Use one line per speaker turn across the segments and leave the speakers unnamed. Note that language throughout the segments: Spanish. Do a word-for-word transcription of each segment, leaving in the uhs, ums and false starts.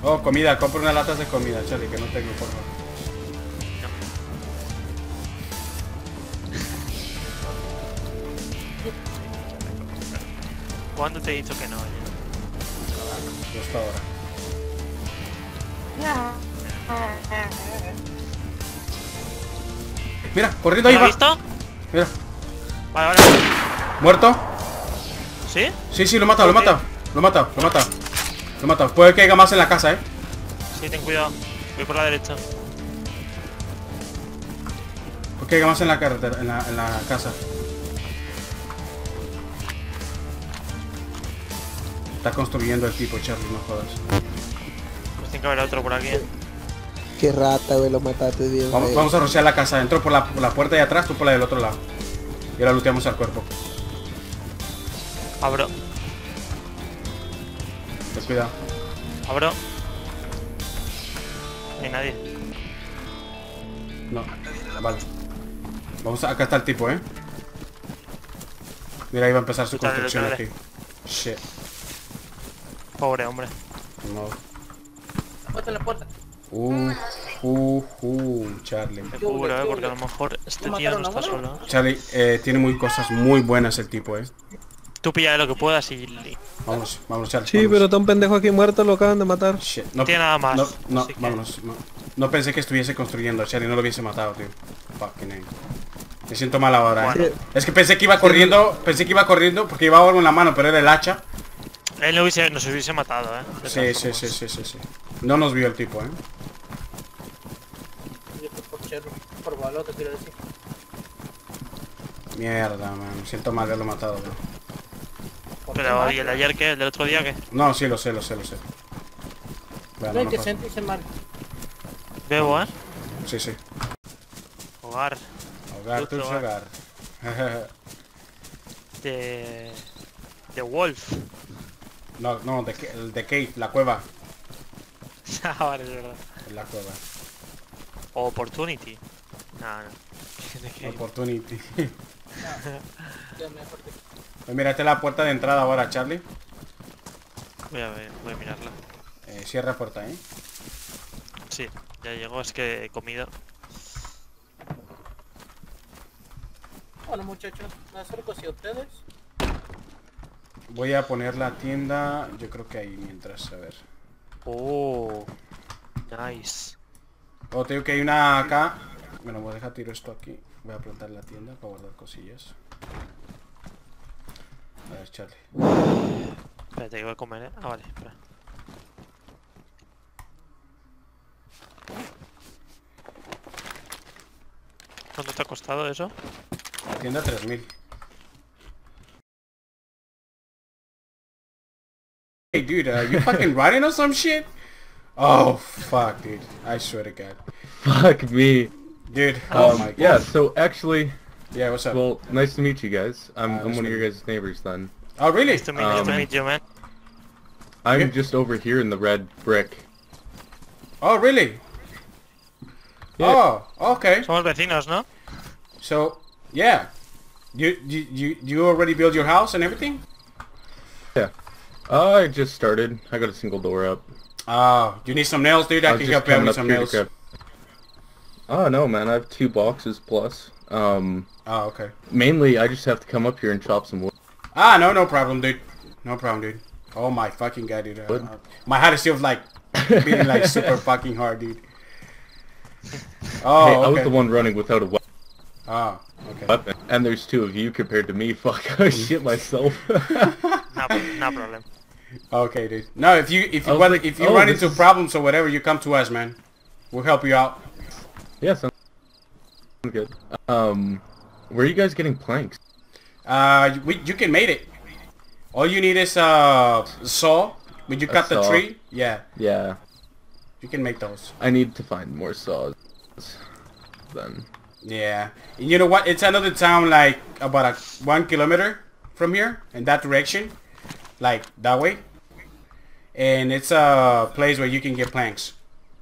Oh, comida, compra unas latas de comida, Charlie, que no tengo, por favor.
¿Cuándo te he dicho que no? Oye?
Justo ahora. Mira, corriendo ahí
¿Lo
va.
has visto?
Mira.
Vale, vale.
¿Muerto?
¿Sí?
Sí, sí, lo he matado, lo he matado. Lo he matado, lo he matado. Lo he matado. Puede que haya más en la casa, eh.
Sí, ten cuidado. Voy por la derecha.
Puede que haya más en la carretera, en la, en la casa. Está construyendo el tipo, Charlie, no jodas.
Pues tiene que haber otro por aquí. ¿eh?
Qué rata, güey, lo mataste bien.
Vamos,
güey.
vamos a rociar la casa. Entro por la, por la puerta de atrás, tú por la del otro lado. Y ahora looteamos al cuerpo.
Abro.
Ten cuidado.
Abro. No hay nadie.
No. Vale. Vamos a... Acá está el tipo, eh. Mira, ahí va a empezar su
Dale,
construcción
dale.
aquí. Shit.
Pobre hombre.
No.
Puesta en la puerta.
Uh, uh, uh, Charlie.
Te cubro, eh, porque a lo mejor este
¿No
tío no
mataron a
está
uno?
solo.
Charlie, eh, tiene muy cosas muy buenas el tipo, eh.
Tú pilla lo que puedas y... y-
Vamos, vamos, Charlie.
Sí,
vámonos.
pero está un pendejo aquí muerto, lo acaban de matar.
Shit.
No tiene nada más,
No, no,
así que-
vámonos. No. No pensé que estuviese construyendo, Charlie. No lo hubiese matado, tío. Fucking hell. Me siento mal ahora,
Bueno.
eh. Es que pensé que iba corriendo, pensé que iba corriendo porque llevaba algo en la mano, pero era el hacha.
Él no hubiese, nos hubiese matado, eh. de
Sí,
todas
sí, sí,
formas.
sí, sí, sí. No nos vio el tipo, eh.
Yo estoy por cherro. Por balote, quiero decir.
Mierda, man. Me siento mal haberlo matado, bro.
¿Por qué
Pero,
más?
¿y el de ayer qué? ¿El del otro día qué?
No, sí, lo sé, lo sé, lo sé. Bueno, no
veinte
pasa.
céntimos mal.
Bebo, eh.
Sí, sí.
Hogar.
Hogar,
Justo,
tu
eh.
hogar.
De... De Wolf.
No, no, de, el de Cave, la cueva.
Ah, vale, es verdad.
La cueva.
Opportunity. No, no. ¿De qué?
Opportunity.
Ya mejor que...
Pues mírate la puerta de entrada ahora, Charlie.
Voy a ver, voy a mirarla.
Eh, cierra puerta, ¿eh?
Sí, ya llegó, es que he comido.
Bueno, muchachos, me acerco hacia ustedes.
Voy a poner la tienda, yo creo que ahí mientras, a ver.
Oh, nice.
Oh, te digo que hay una acá. Bueno, voy a dejar tiro esto aquí. Voy a plantar la tienda para guardar cosillas. A ver, Charlie.
Espérate, que voy a comer, eh. Ah, vale, espera. ¿Cuánto te ha costado eso?
La tienda tres mil. Hey, dude, are you fucking riding on some shit? Oh, fuck, dude. I swear to God.
Fuck me.
Dude, oh
Um,
my God.
yeah, so actually,
Yeah, what's up?
well, nice to meet you guys. I'm,
Uh,
I'm
nice
one
to
of your
meet
guys' neighbors then.
Oh, really?
Nice to meet, nice to
Um,
meet you, man.
I'm
Yeah.
just over here in the red brick.
Oh, really?
Yeah.
Oh, okay.
Somos vecinos, ¿no?
So, yeah. You, you, you, you already built your house and everything?
Yeah. Uh, I just started. I got a single door up.
Oh, you need some nails, dude? I
I was
can
just
help you out
coming
with
up
some
here to
nails.
grab. Oh no, man! I have two boxes plus. Um,
Oh, okay.
mainly I just have to come up here and chop some wood.
Ah, no, no problem, dude. No problem, dude. Oh my fucking god, dude. Uh,
What?
uh, my heart is still like beating like super fucking hard, dude. Oh,
hey, I was
okay.
the one running without a we-
Oh, okay.
weapon, and there's two of you compared to me. Fuck, I shit myself.
No, no problem.
Okay, dude. No, if you if
I
you
was
run
like,
if you
oh,
run
this
into
is-
problems or whatever, you come to us, man. We'll help you out.
Yeah, sounds good. Um, where are you guys getting planks?
Uh, we you can make it. All you need is uh saw. When you
A
cut the
saw.
tree, yeah,
Yeah,
you can make those.
I need to find more saws. Then.
Yeah. And you know what? It's another town like about a one kilometer from here in that direction, like that way. And it's a place where you can get planks.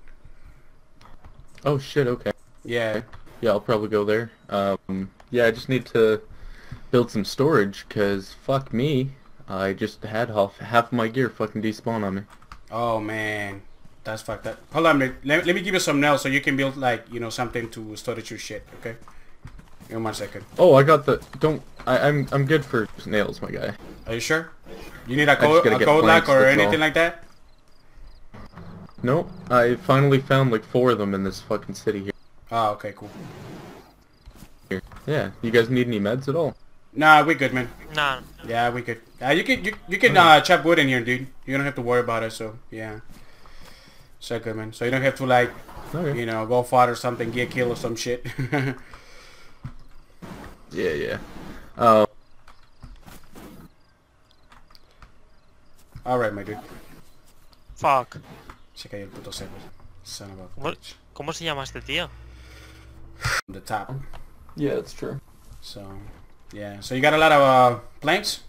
Oh shit. Okay.
Yeah.
Yeah, I'll probably go there. Um, yeah, I just need to build some storage, cause fuck me, I just had half half my gear fucking despawn on me.
Oh man. That's fucked up. Hold on, let, let me give you some nails so you can build like, you know, something to storage your shit, okay? Give me one second.
Oh, I got the... Don't... I, I'm I'm good for nails, my guy.
Are you sure? You need a
just
code,
gotta
a
get
code lock
planks,
or
that's
anything
all.
like that?
No, I finally found like four of them in this fucking city here.
Oh, okay, cool.
Here. Yeah, you guys need any meds at all?
Nah, we good, man.
Nah,
Yeah, we good. Uh, you can you, you can uh, chop wood in here, dude. You don't have to worry about it. So yeah, so good, man. So you don't have to like,
Okay.
you know, go fight or something, get killed or some shit.
Yeah, yeah. Uh,
All right, my dude.
fuck.
Se cayó el puto server. Son of a
¿Cómo,
bitch.
cómo se llama este tío?
On the top.
yeah, that's true.
So yeah. So you got a lot of uh, planks.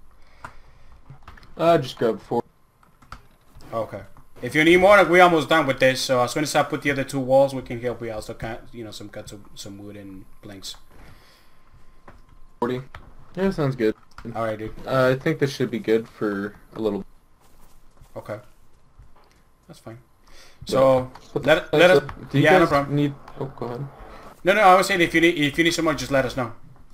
I just grabbed four.
Okay. If you need more, we almost done with this. So as soon as I put the other two walls, we can help you out. So cut, you know, some cuts of some wood and planks.
forty. Yeah, sounds good.
All right, dude.
Uh, I think this should be good for a little.
Okay. That's fine. So
But
let
that's
let us.
it. Do you
Yeah, no
guys
problem.
need? Oh, go ahead.
No, no. I was saying if you need if you need some more, just let us know.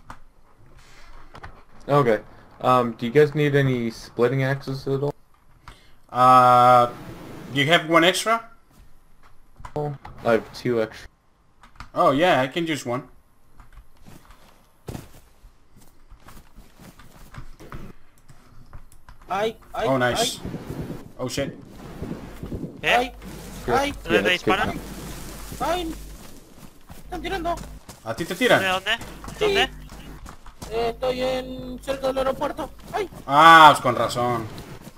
Okay. Um, do you guys need any splitting axes at all?
Uh, you have one extra?
I have two extra.
Oh yeah, I can use one.
Ay, ay,
Oh nice. Oh shit.
¿Eh?
ay, ay,
¿Dónde te
that's good.
disparan?
ay. Están tirando.
¿A ti te
¿Dónde?
tiran?
¿Dónde? ¿Dónde?
Eh, estoy en cerca del aeropuerto. Ay,
Ah, pues con razón.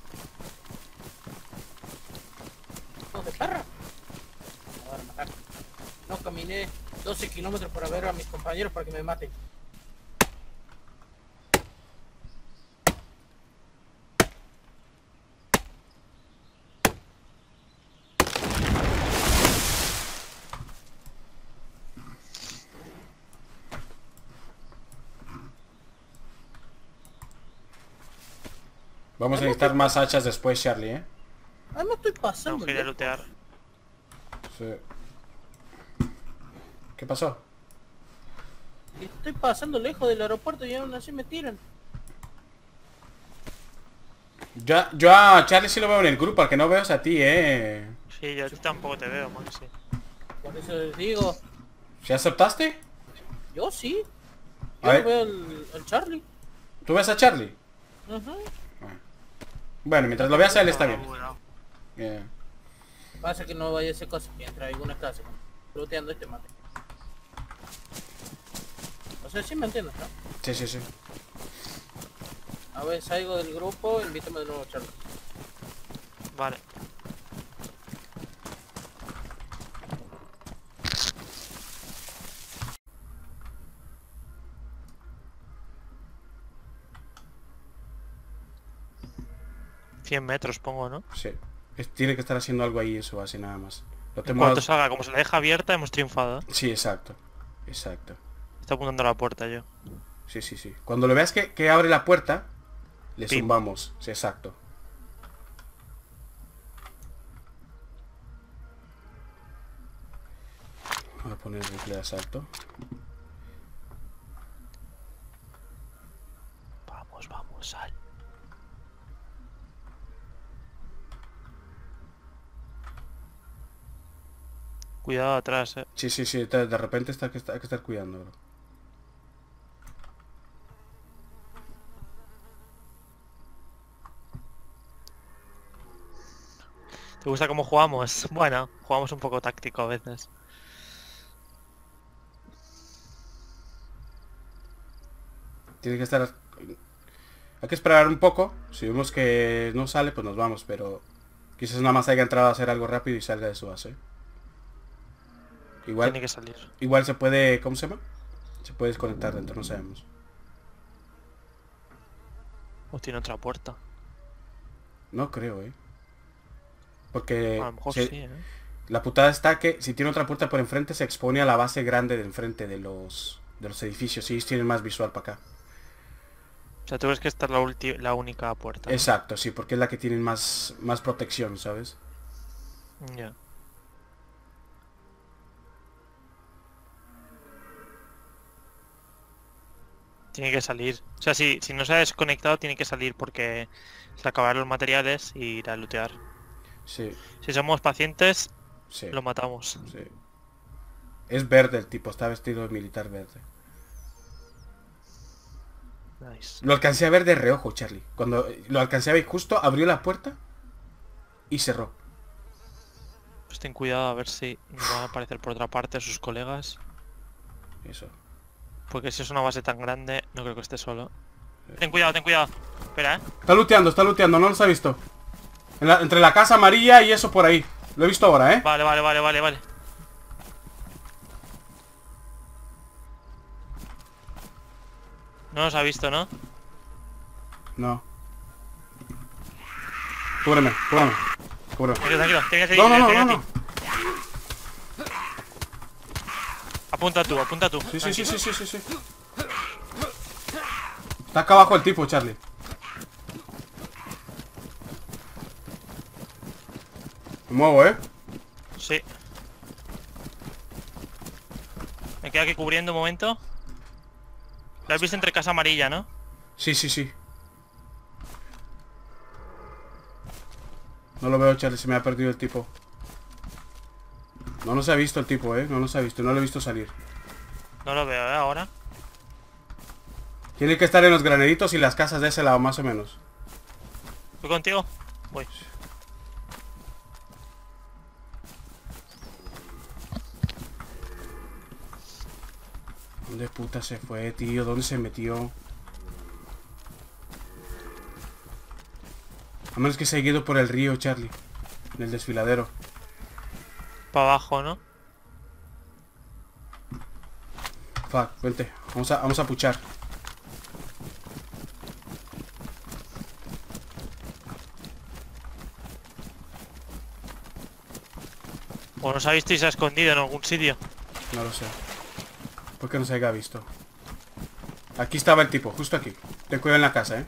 no de perra. Me van a matar. No caminé doce kilómetros para ver a mis compañeros para que me maten.
Vamos a necesitar más hachas después, Charlie, ¿eh?
Ay, me estoy pasando.
Tengo que ir a
loco.
lootear.
Sí. ¿Qué pasó?
Estoy pasando lejos del aeropuerto y aún así me tiran.
Yo, yo a Charlie sí lo veo en el grupo, al que no veo es a ti, ¿eh?
Sí, yo a ti tampoco te veo, Maxi.
Por eso les digo,
¿Sí aceptaste?
yo sí.
A
Yo
ver.
veo al, al Charlie.
¿Tú ves a Charlie?
Ajá.
Bueno, mientras lo veas a él está bien.
Bueno,
Yeah.
Pasa que no vaya a hacer cosas mientras hay alguna casa. Looteando este mate. O sea, sí me entiendes, ¿no?
Sí, sí, sí.
A ver, salgo del grupo, invítame de nuevo a Charlie.
vale. cien metros pongo, ¿no?
Sí. Es- tiene que estar haciendo algo ahí eso, así nada más. Lo
En
tenemos...
cuanto salga, como se la deja abierta, hemos triunfado.
Sí, exacto. Exacto.
Está apuntando a la puerta yo.
Sí, sí, sí. Cuando lo veas que, que abre la puerta, le
Pim.
zumbamos. Sí, exacto. Voy a poner el rifle de asalto.
Vamos, vamos, sal. Cuidado atrás, eh.
Sí, sí, sí. De, de repente está, que está- hay que estar cuidando, bro.
¿Te gusta cómo jugamos? Bueno, jugamos un poco táctico a veces.
Tiene que estar... Hay que esperar un poco. Si vemos que no sale, pues nos vamos. Pero quizás nada más haya entrado a hacer algo rápido y salga de su base. Igual,
Tiene que salir.
igual se puede... ¿Cómo se llama? Se puede desconectar dentro, no sabemos.
O tiene otra puerta.
No creo, eh. Porque
A lo mejor
si-
sí, eh.
la putada está que si tiene otra puerta por enfrente se expone a la base grande de enfrente de los de los edificios. Y ellos tienen más visual para acá.
O sea, tú ves que esta es la, ulti- la única puerta, ¿no?
Exacto, sí, porque es la que tienen más, más protección, ¿sabes?
Ya. Tiene que salir. O sea, si, si no se ha desconectado, tiene que salir porque se acabaron los materiales y ir a lootear.
Sí,
Si somos pacientes,
sí,
lo matamos.
sí. Es verde el tipo, está vestido de militar verde.
Nice.
Lo alcancé a ver de reojo, Charlie. Cuando lo alcancé a ver justo, abrió la puerta y cerró.
Pues ten cuidado a ver si no van a aparecer por otra parte sus colegas.
Eso.
Porque si es una base tan grande, no creo que esté solo. Ten cuidado, ten cuidado. Espera, eh.
Está looteando, está looteando, no los ha visto. En la- entre la casa amarilla y eso por ahí. Lo he visto ahora, ¿eh?
Vale, vale, vale, vale, vale. No nos ha visto, ¿no?
No. Cúbreme, cúbreme. Cúbreme.
Tranquilo, tranquilo. Tienes que seguir,
No, no, no,
tienes
no,
que
no.
seguir. Apunta tú, apunta tú.
Sí, sí, sí,
Tranquilo.
sí, sí, sí, sí. Está acá abajo el tipo, Charlie. Me muevo, ¿eh?
Sí. Me quedo aquí cubriendo un momento. Lo has visto entre casa amarilla, ¿no?
Sí, sí, sí. No lo veo, Charlie, se me ha perdido el tipo. No nos ha visto el tipo, ¿eh? No nos ha visto, no lo he visto salir.
No lo veo, ¿eh? Ahora.
Tiene que estar en los graneritos y las casas de ese lado, más o menos.
¿Voy contigo? Voy.
¿Dónde puta se fue, tío? ¿Dónde se metió? A menos que se haya ido por el río, Charlie. En el desfiladero.
Para abajo, ¿no?
Fuck, vente. Vamos a, vamos a puchar.
O nos ha visto y se ha escondido en algún sitio.
No lo sé. ¿Por qué no se haya visto? Aquí estaba el tipo, justo aquí. Ten cuidado en la casa, ¿eh?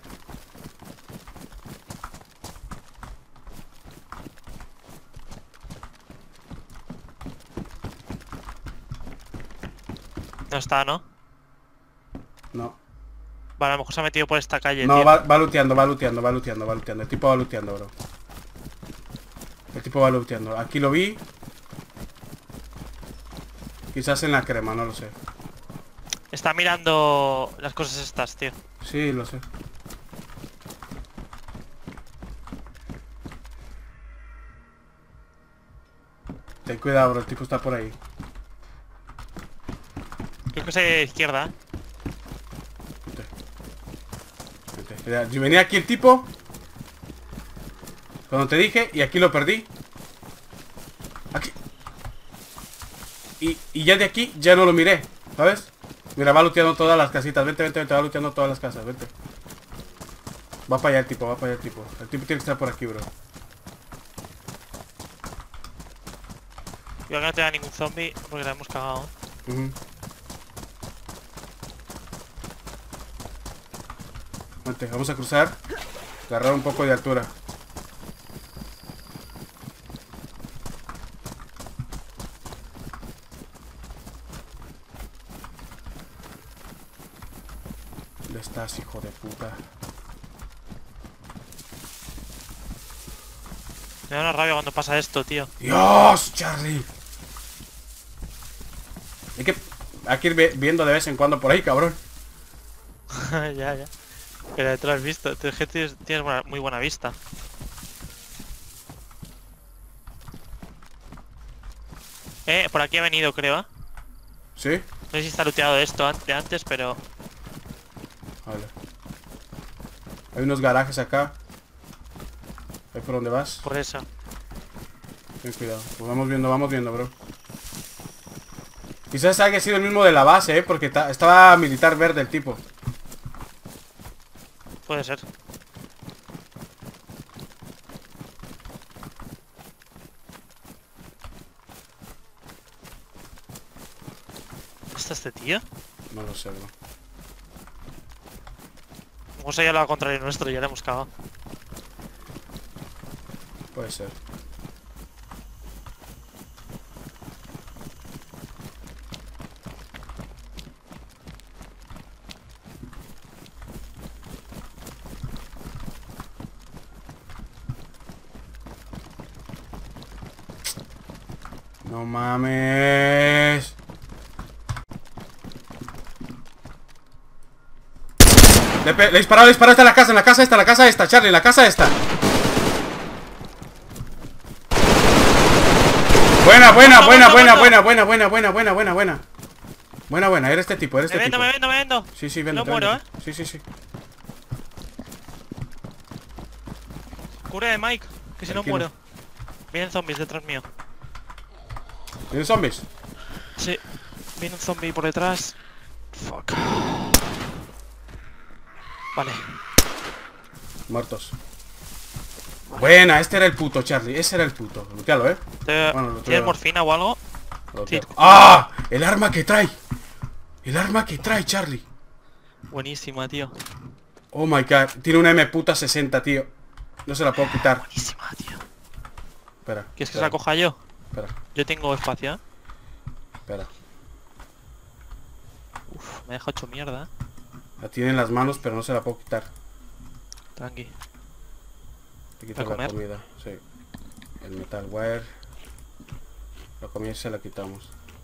No está, ¿no?
No.
Vale, a lo mejor se ha metido por esta calle,
No,
tío.
va, va looteando, va looteando, va looteando, va looteando. El tipo va looteando, bro. El tipo va looteando. Aquí lo vi. Quizás en la crema, no lo sé.
Está mirando las cosas estas, tío.
Sí, lo sé. Ten cuidado, bro. El tipo está por ahí.
Creo que es de izquierda, ¿eh?
Vente. Vente. Mira, yo venía aquí el tipo. Cuando te dije, y aquí lo perdí. Aquí. Y, y ya de aquí ya no lo miré, ¿sabes? Mira, va looteando todas las casitas. Vente, vente, vente, va looteando todas las casas, vente. Va para allá el tipo, va para allá el tipo. El tipo tiene que estar por aquí, bro.
Cuidado que no tenga ningún zombie porque la hemos cagado.
Ujú. Vente, vamos a cruzar. Agarrar un poco de altura. ¿Dónde estás, hijo de puta?
Me da una rabia cuando pasa esto, tío.
¡Dios, Charlie! Hay que, hay que ir vi- viendo de vez en cuando por ahí, cabrón.
Ya, ya. Pero te lo has visto. Tú es que tienes, tienes buena- muy buena vista. Eh, por aquí ha venido, creo, ¿eh?
¿Sí?
No sé si está looteado esto an- de antes, pero...
Vale. Hay unos garajes acá. ¿Ahí por dónde vas?
Por eso.
Ten cuidado. Pues vamos viendo, vamos viendo, bro. Quizás haya sido el mismo de la base, ¿eh? Porque ta- estaba militar verde el tipo.
Puede ser. ¿Está este tío?
No lo sé, bro.
Vamos a ir a lo contrario nuestro, ya le hemos cagado.
Puede ser. No mames. Le, le he disparado, le he disparado. Está en la casa, en la casa esta, en la casa esta, Charlie, en la casa esta. Buena, buena, buena, buena, buena, buena, buena, buena, buena, buena, buena. Buena, buena, era este tipo, era este
Me vendo,
tipo.
me vendo, me vendo.
Sí, sí, vendo.
No muero,
vendo. Sí, sí, sí.
Cura de Mike, que si no
Tranquilo.
muero. Vienen zombies detrás mío.
¿Tienes zombies?
Sí. Viene un zombie por detrás. Fuck. Vale.
Muertos. Buena, este era el puto, Charlie. Ese era el puto. Lootealo, eh.
¿Te-
Bueno, lo
¿Tienes
tengo.
morfina o algo?
Lootealo.
Sí.
¡Ah! El arma que trae. El arma que trae, Charlie.
Buenísima, tío.
Oh my god. Tiene una M puta sesenta, tío. No se la puedo quitar.
Buenísima, tío.
Espera.
¿Quieres que se
espera,
la coja yo?
Espera,
Yo tengo espacio, ¿eh?
espera.
Uf, me deja hecho mierda, ¿eh?
La tiene en las manos, pero no se la puedo quitar.
Tranqui.
Te quito
¿Para
la
comer?
comida. Sí. El metal wire. La comida se la quitamos.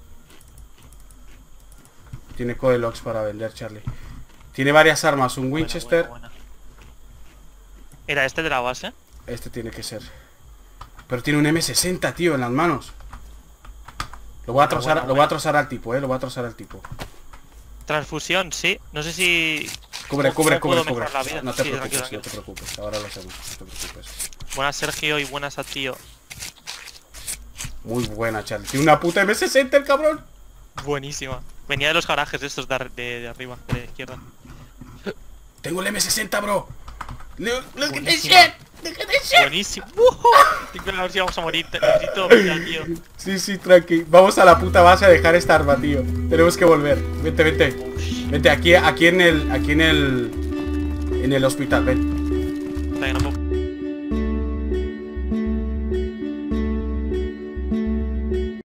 Tiene codelox para vender, Charlie. Tiene varias armas. Un
Buena,
Winchester.
buena, buena. ¿Era este de la base?
Este tiene que ser. Pero tiene un M sesenta, tío, en las manos. Lo voy a
Buena,
trozar,
buena,
lo voy a
buena.
trozar al tipo, eh. Lo voy a trozar al tipo.
Transfusión, sí. No sé si...
Cubre,
¿Cómo-
cubre,
cómo
cubre,
puedo
cubre.
mejorar la vida?
No te
Sí,
preocupes,
tranquilo,
no te
tranquilo.
preocupes. Ahora lo hacemos, no te preocupes.
Buenas Sergio y buenas a tío.
Muy buena, Charlie. Tiene una puta M sesenta el cabrón.
Buenísima. Venía de los garajes estos de, ar- de, de arriba, de la izquierda.
Tengo el M sesenta, bro. Look, look at this
Buenísima.
shit. Look at this shit.
Buenísimo. Tengo que ver si vamos a morir. Te- Necesito vida, tío.
Sí, sí, tranqui. Vamos a la puta base a dejar esta arma, tío. Tenemos que volver. Vente, vente. Vente aquí, aquí en el, aquí en el, en el hospital. Ven.
Hasta que no puedo-